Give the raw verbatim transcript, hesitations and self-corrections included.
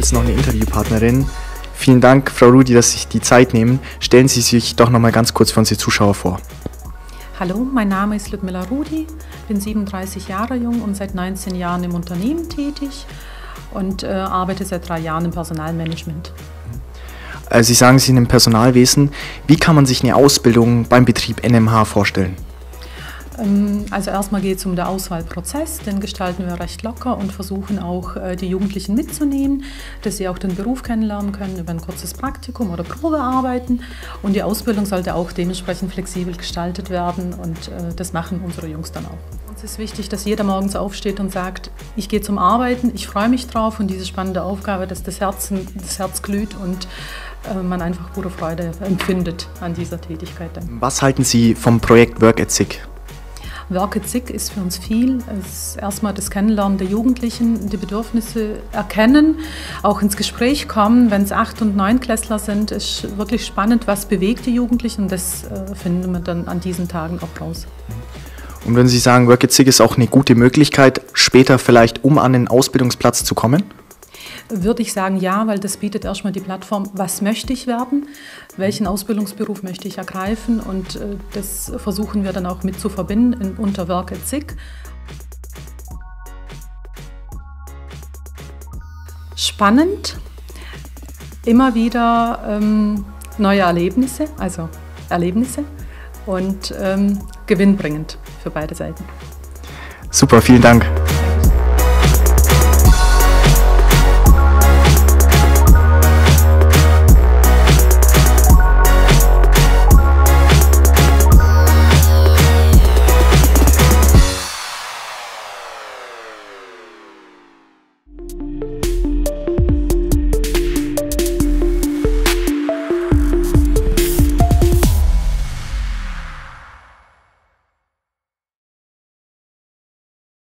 jetzt noch eine Interviewpartnerin. Vielen Dank, Frau Rudi, dass Sie sich die Zeit nehmen. Stellen Sie sich doch noch mal ganz kurz für unsere Zuschauer vor. Hallo, mein Name ist Ludmila Rudi, bin siebenunddreißig Jahre jung und seit neunzehn Jahren im Unternehmen tätig und äh, arbeite seit drei Jahren im Personalmanagement. Sie sagen, Sie sind im Personalwesen. Wie kann man sich eine Ausbildung beim Betrieb N M H vorstellen? Also erstmal geht es um den Auswahlprozess, den gestalten wir recht locker und versuchen auch die Jugendlichen mitzunehmen, dass sie auch den Beruf kennenlernen können über ein kurzes Praktikum oder Probearbeiten, und die Ausbildung sollte auch dementsprechend flexibel gestaltet werden, und das machen unsere Jungs dann auch. Uns ist wichtig, dass jeder morgens aufsteht und sagt, ich gehe zum Arbeiten, ich freue mich drauf, und diese spannende Aufgabe, dass das Herz, das Herz glüht und man einfach pure Freude empfindet an dieser Tätigkeit. Was halten Sie vom Projekt Work at S I G? Work at S I G ist für uns viel. Es ist erstmal das Kennenlernen der Jugendlichen, die Bedürfnisse erkennen, auch ins Gespräch kommen. Wenn es Acht- und Neunklässler sind, ist wirklich spannend, was bewegt die Jugendlichen, und das äh, finden wir dann an diesen Tagen auch raus. Und wenn Sie sagen, Work at S I G ist auch eine gute Möglichkeit, später vielleicht um an den Ausbildungsplatz zu kommen? Würde ich sagen, ja, weil das bietet erstmal die Plattform, was möchte ich werden, welchen Ausbildungsberuf möchte ich ergreifen, und äh, das versuchen wir dann auch mit zu verbinden in, unter Work at S I G. Spannend, immer wieder ähm, neue Erlebnisse, also Erlebnisse und ähm, gewinnbringend für beide Seiten. Super, vielen Dank.